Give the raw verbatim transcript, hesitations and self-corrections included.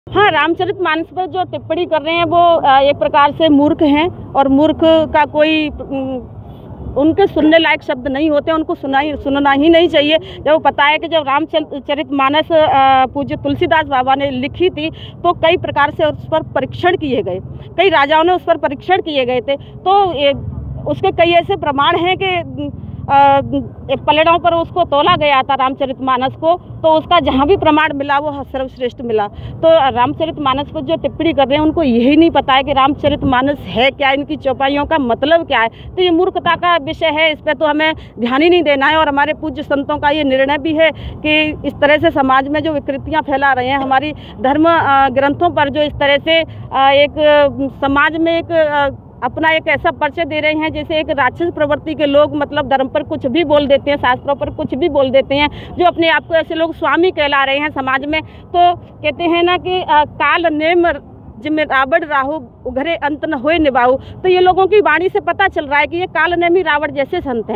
हाँ, रामचरितमानस पर जो टिप्पणी कर रहे हैं वो एक प्रकार से मूर्ख हैं और मूर्ख का कोई उनके सुनने लायक शब्द नहीं होते, उनको सुना ही सुनना ही नहीं चाहिए। जब पता है कि जब रामचरितमानस पूज्य तुलसीदास बाबा ने लिखी थी तो कई प्रकार से उस पर परीक्षण किए गए, कई राजाओं ने उस पर परीक्षण किए गए थे। तो उसके कई ऐसे प्रमाण हैं कि पलड़ों पर उसको तोला गया था रामचरितमानस को, तो उसका जहाँ भी प्रमाण मिला वो सर्वश्रेष्ठ मिला। तो रामचरितमानस पर जो टिप्पणी कर रहे हैं उनको यही नहीं पता है कि रामचरितमानस है क्या, इनकी चौपाइयों का मतलब क्या है। तो ये मूर्खता का विषय है, इस पर तो हमें ध्यान ही नहीं देना है। और हमारे पूज्य संतों का ये निर्णय भी है कि इस तरह से समाज में जो विकृतियाँ फैला रहे हैं, हमारी धर्म ग्रंथों पर जो इस तरह से एक समाज में एक अपना एक ऐसा परिचय दे रहे हैं जैसे एक राक्षस प्रवृत्ति के लोग, मतलब धर्म पर कुछ भी बोल देते हैं, शास्त्रों पर कुछ भी बोल देते हैं, जो अपने आप को ऐसे लोग स्वामी कहला रहे हैं समाज में। तो कहते हैं ना कि आ, काल नेम जिम्मे रावण राहु उघरे अंत न होए निभाऊ। तो ये लोगों की वाणी से पता चल रहा है कि ये काल नेमी रावण जैसे संत हैं।